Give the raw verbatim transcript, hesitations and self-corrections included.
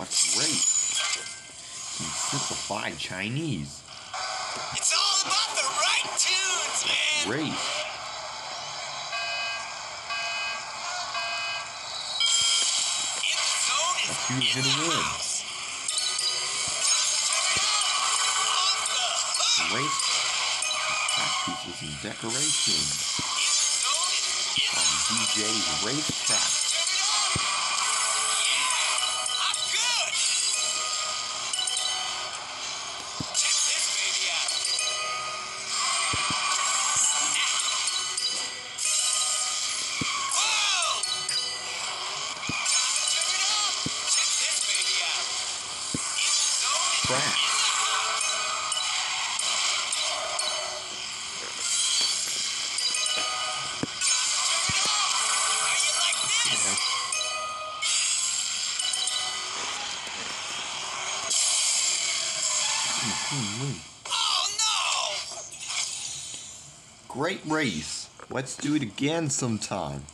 That's great. Some simplified Chinese. It's all about the right tunes, man. Great. In the zone is That's who's in gonna the win. house. Off the hook. Race track pieces and decorations In the zone is in the on D J's Racetrack. Turn it on. Yeah, I'm good. Check this baby out. Whoa! Turn it up. Check this baby out. In the zone is Track. in the house. Turn it up. How you like this? Yeah. Mhm. Oh no! Great race. Let's do it again sometime.